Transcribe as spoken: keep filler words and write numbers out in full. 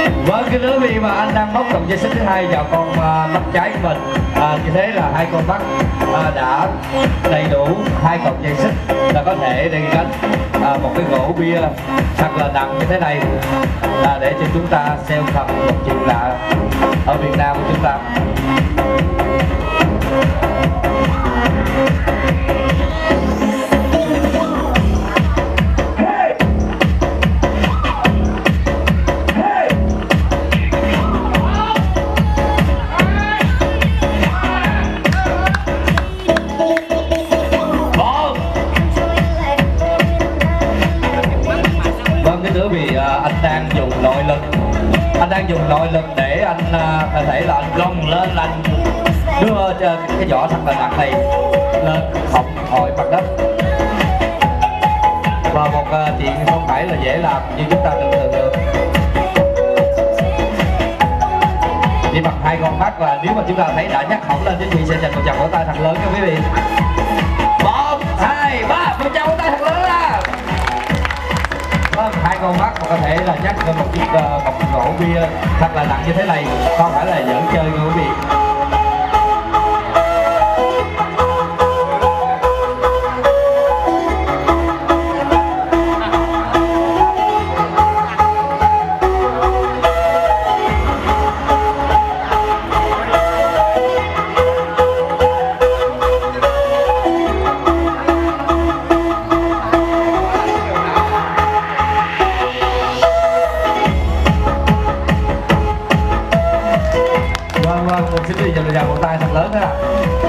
Vâng, cái lứa vì mà anh đang móc cọng dây xích thứ hai vào con uh, mắt trái của mình, à, như thế là hai con mắt uh, đã đầy đủ hai cọng dây xích là có thể để gánh uh, một cái gỗ bia thật là nặng như thế này, à, để cho chúng ta xem thật một chuyện lạ ở Việt Nam của chúng ta. Anh đang dùng nội lực, anh đang dùng nội lực để anh uh, có thể là anh gồng lên, là anh đưa cái, cái vỏ thật là nặng này lên không hồi mặt đất. Và một uh, chuyện không phải là dễ làm như chúng ta tưởng tượng được. Chỉ bằng hai con mắt, và nếu mà chúng ta thấy đã nhắc hỏng lên, quý vị sẽ dành một tràng vỗ tay thật lớn cho quý vị. Một, hai, ba, một tràng vỗ tay thật lớn ra. Vâng, hai con mắt mà có thể là nhắc lên một chiếc uh, một gỗ bia thật là nặng như thế này, không phải là giỡn chơi nha quý vị. Xin quý vị dành một tràng vỗ tay thật lớn đó.